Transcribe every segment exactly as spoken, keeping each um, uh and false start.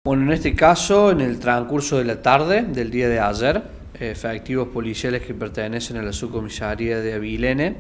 Bueno, en este caso, en el transcurso de la tarde del día de ayer, efectivos policiales que pertenecen a la subcomisaría de Avilene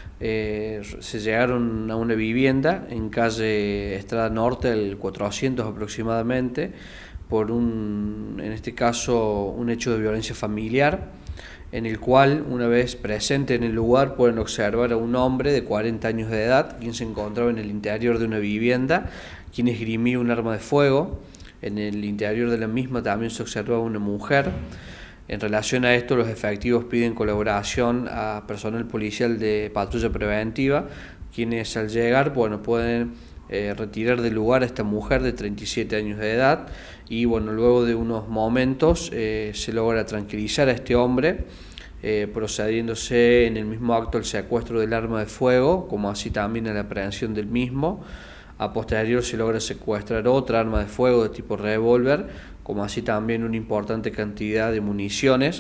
eh, se llegaron a una vivienda en calle Estrada Norte, el cuatrocientos aproximadamente, por un, en este caso, un hecho de violencia familiar, en el cual, una vez presente en el lugar, pueden observar a un hombre de cuarenta años de edad, quien se encontraba en el interior de una vivienda, quien esgrimía un arma de fuego. En el interior de la misma también se observa una mujer. En relación a esto, los efectivos piden colaboración a personal policial de patrulla preventiva, quienes al llegar, bueno, pueden eh, retirar del lugar a esta mujer de treinta y siete años de edad y, bueno, luego de unos momentos eh, se logra tranquilizar a este hombre, eh, procediéndose en el mismo acto al secuestro del arma de fuego, como así también a la aprehensión del mismo. A posterior se logra secuestrar otra arma de fuego de tipo revólver, como así también una importante cantidad de municiones.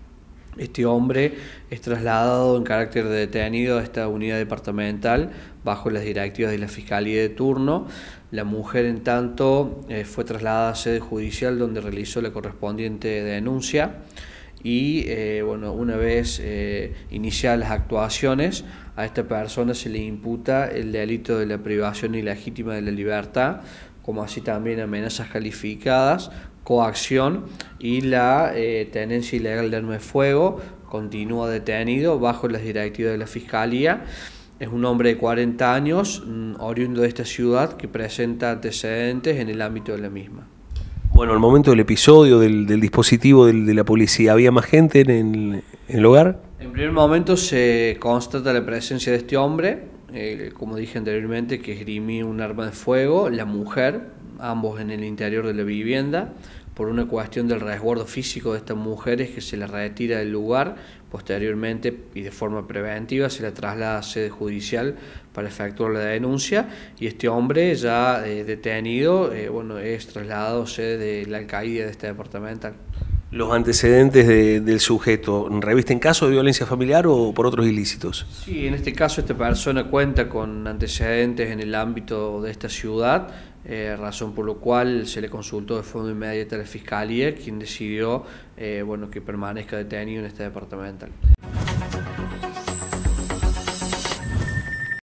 Este hombre es trasladado en carácter de detenido a esta unidad departamental bajo las directivas de la Fiscalía de turno. La mujer, en tanto, eh, fue trasladada a sede judicial donde realizó la correspondiente denuncia. Y eh, bueno, una vez eh, iniciadas las actuaciones, a esta persona se le imputa el delito de la privación ilegítima de la libertad, como así también amenazas calificadas, coacción y la eh, tenencia ilegal de arma de fuego. Continúa detenido bajo las directivas de la Fiscalía. Es un hombre de cuarenta años, oriundo de esta ciudad, que presenta antecedentes en el ámbito de la misma. Bueno, al momento del episodio, del, del dispositivo del, de la policía, ¿había más gente en el, en el hogar? En primer momento se constata la presencia de este hombre, eh, como dije anteriormente, que esgrimía un arma de fuego, la mujer, ambos en el interior de la vivienda. Por una cuestión del resguardo físico de estas mujeres, que se la retira del lugar, posteriormente y de forma preventiva se la traslada a sede judicial para efectuar la denuncia, y este hombre ya eh, detenido, eh, bueno, es trasladado a sede de la alcaldía de este departamental. ¿Los antecedentes de, del sujeto revisten casos de violencia familiar o por otros ilícitos? Sí, en este caso esta persona cuenta con antecedentes en el ámbito de esta ciudad, eh, razón por la cual se le consultó de forma inmediata a la Fiscalía, quien decidió eh, bueno, que permanezca detenido en este departamental.